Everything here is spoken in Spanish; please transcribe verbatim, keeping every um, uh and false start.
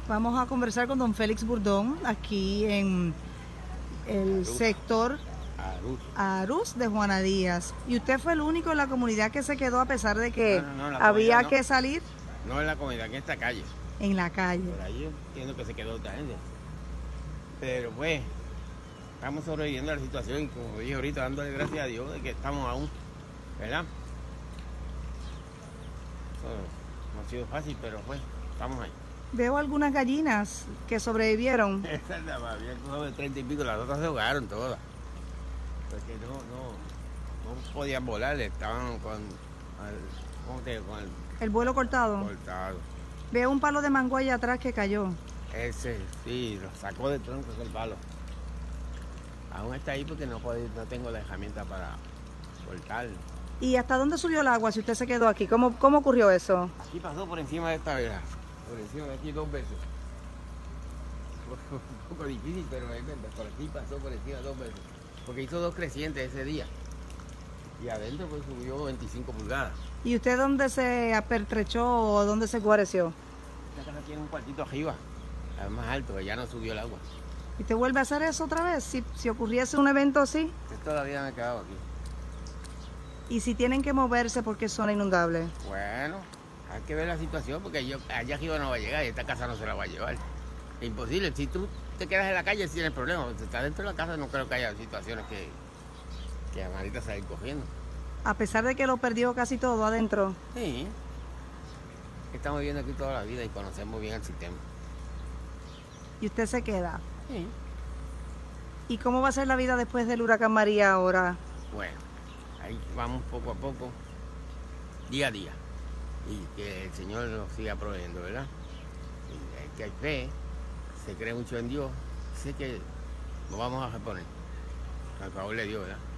Vamos a conversar con don Félix Burdón aquí en el Arús. sector Arús. Arús de Juana Díaz. ¿Y usted fue el único en la comunidad que se quedó a pesar de que No, no, no, la había comunidad no. que salir No en la comunidad, aquí en esta calle. en la calle? Por ahí entiendo que se quedó otra gente. Pero pues, estamos sobreviviendo a la situación y como dije ahorita, dándole gracias a Dios de que estamos aún, ¿verdad? Eso no ha sido fácil, pero pues, estamos ahí. Veo algunas gallinas que sobrevivieron. Esa es la más bien, como de treinta y pico, las otras se ahogaron todas. Porque no, no, no podían volar, estaban con, al, ¿cómo te digo? Con el El vuelo cortado. cortado. Veo un palo de mango allá atrás que cayó. Ese, sí, lo sacó de tronco el palo. Aún está ahí porque no, puedo, no tengo la herramienta para cortarlo. ¿Y hasta dónde subió el agua si usted se quedó aquí? ¿Cómo, cómo ocurrió eso? Aquí pasó por encima de esta verja, por encima de aquí dos veces. Fue un poco difícil, pero ahí, por aquí pasó por encima dos veces. Porque hizo dos crecientes ese día. Y adentro pues subió veinticinco pulgadas. ¿Y usted dónde se apertrechó o dónde se guareció? Esta casa tiene un cuartito arriba, es más alto, ya no subió el agua. ¿Y te vuelve a hacer eso otra vez? Si, si ocurriese un evento así. Yo todavía me he quedado aquí. ¿Y si tienen que moverse porque es zona inundable? Bueno, hay que ver la situación porque yo allá arriba no va a llegar y esta casa no se la va a llevar. Es imposible. Si tú te quedas en la calle, sí tienes problemas. Si estás dentro de la casa, no creo que haya situaciones que, que a manita se vayan cogiendo. A pesar de que lo perdió casi todo adentro. Sí. Estamos viviendo aquí toda la vida y conocemos bien el sistema. Y usted se queda. Sí. ¿Y cómo va a ser la vida después del huracán María ahora? Bueno, ahí vamos poco a poco, día a día. Y que el Señor nos siga proveyendo, ¿verdad? Y hay que hay fe, se cree mucho en Dios, sé que nos vamos a reponer. Al favor de Dios, ¿verdad?